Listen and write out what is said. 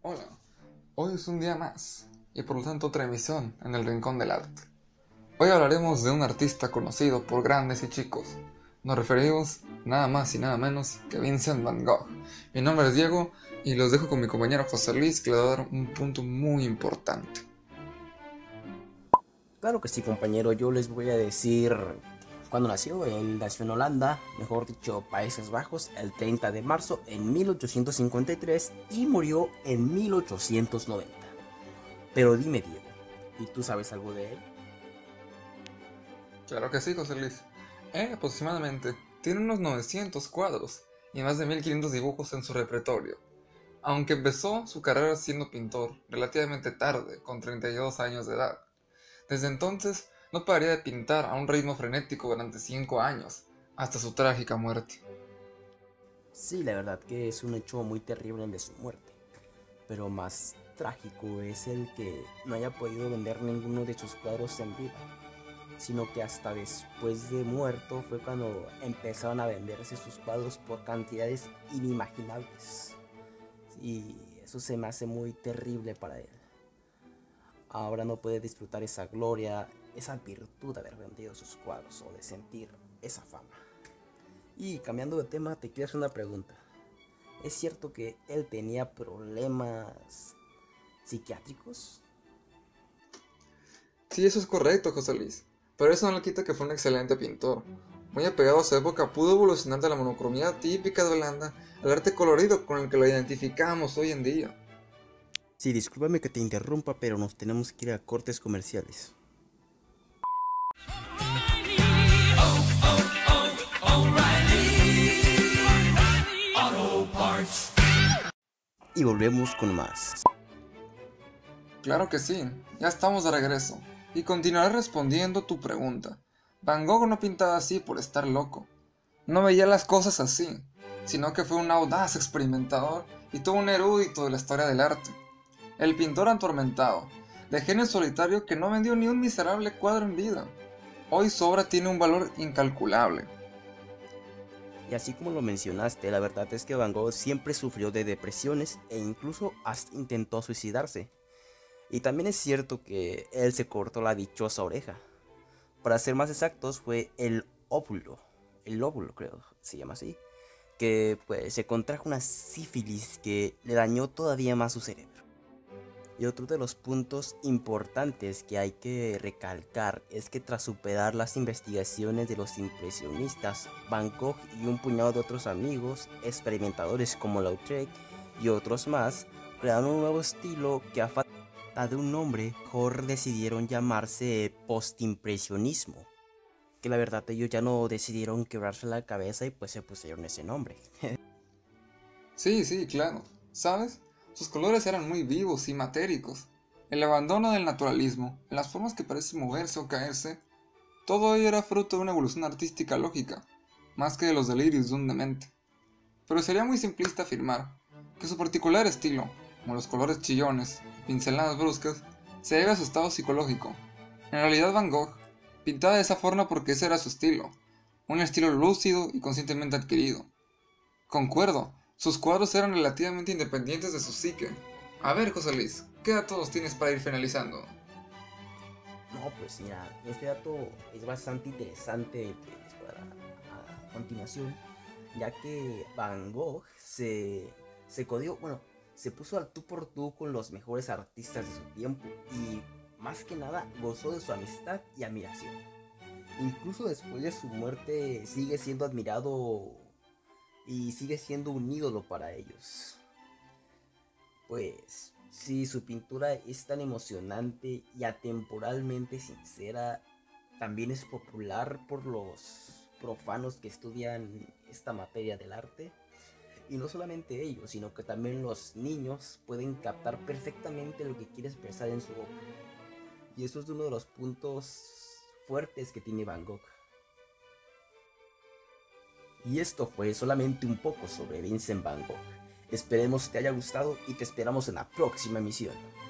Hola, hoy es un día más y por lo tanto otra emisión en el Rincón del Arte. Hoy hablaremos de un artista conocido por grandes y chicos. Nos referimos nada más y nada menos que Vincent Van Gogh. Mi nombre es Diego y los dejo con mi compañero José Luis, que le va a dar un punto muy importante. Claro que sí, compañero. Yo les voy a decir cuándo nació. Él nació en Holanda, mejor dicho, Países Bajos, el 30 de marzo en 1853 y murió en 1890. Pero dime, Diego, ¿y tú sabes algo de él? Claro que sí, José Luis. Él aproximadamente tiene unos 900 cuadros y más de 1500 dibujos en su repertorio. Aunque empezó su carrera siendo pintor relativamente tarde, con 32 años de edad. Desde entonces no pararía de pintar a un ritmo frenético durante 5 años, hasta su trágica muerte. Sí, la verdad que es un hecho muy terrible el de su muerte. Pero más trágico es el que no haya podido vender ninguno de sus cuadros en vida, sino que hasta después de muerto fue cuando empezaron a venderse sus cuadros por cantidades inimaginables. Y eso se me hace muy terrible para él. Ahora no puede disfrutar esa gloria, esa virtud de haber vendido sus cuadros o de sentir esa fama. Y cambiando de tema, te quiero hacer una pregunta. ¿Es cierto que él tenía problemas psiquiátricos? Sí, eso es correcto, José Luis, pero eso no le quita que fue un excelente pintor. Muy apegado a su época, pudo evolucionar de la monocromía típica de Holanda al arte colorido con el que lo identificamos hoy en día. Sí, discúlpame que te interrumpa, pero nos tenemos que ir a cortes comerciales. Y volvemos con más. Claro que sí, ya estamos de regreso, y continuaré respondiendo tu pregunta. Van Gogh no pintaba así por estar loco. No veía las cosas así, sino que fue un audaz experimentador y todo un erudito de la historia del arte. El pintor atormentado, de genio solitario que no vendió ni un miserable cuadro en vida. Hoy su obra tiene un valor incalculable. Y así como lo mencionaste, la verdad es que Van Gogh siempre sufrió de depresiones e incluso hasta intentó suicidarse. Y también es cierto que él se cortó la dichosa oreja. Para ser más exactos, fue el óvulo creo, se llama así, que pues se contrajo una sífilis que le dañó todavía más su cerebro. Y otro de los puntos importantes que hay que recalcar es que tras superar las investigaciones de los impresionistas, Van Gogh y un puñado de otros amigos, experimentadores como Lautrec y otros más, crearon un nuevo estilo que a falta de un nombre, mejor decidieron llamarse postimpresionismo. Que la verdad ellos ya no decidieron quebrarse la cabeza y pues se pusieron ese nombre. Sí, sí, claro. ¿Sabes? Sus colores eran muy vivos y matéricos. El abandono del naturalismo, en las formas que parecen moverse o caerse, todo ello era fruto de una evolución artística lógica, más que de los delirios de un demente. Pero sería muy simplista afirmar que su particular estilo, como los colores chillones, pinceladas bruscas, se debe a su estado psicológico. En realidad Van Gogh pintaba de esa forma porque ese era su estilo, un estilo lúcido y conscientemente adquirido. Concuerdo, sus cuadros eran relativamente independientes de su psique. A ver, José Luis, ¿qué datos tienes para ir finalizando? No, pues mira, este dato es bastante interesante que les voy a dar a continuación, ya que Van Gogh se codió, bueno, se puso al tú por tú con los mejores artistas de su tiempo y más que nada gozó de su amistad y admiración. Incluso después de su muerte sigue siendo admirado y sigue siendo un ídolo para ellos. Pues si su pintura es tan emocionante y atemporalmente sincera, también es popular por los profanos que estudian esta materia del arte. Y no solamente ellos, sino que también los niños pueden captar perfectamente lo que quiere expresar en su obra. Y eso es uno de los puntos fuertes que tiene Van Gogh. Y esto fue solamente un poco sobre Vincent Van Gogh. Esperemos te haya gustado y te esperamos en la próxima emisión.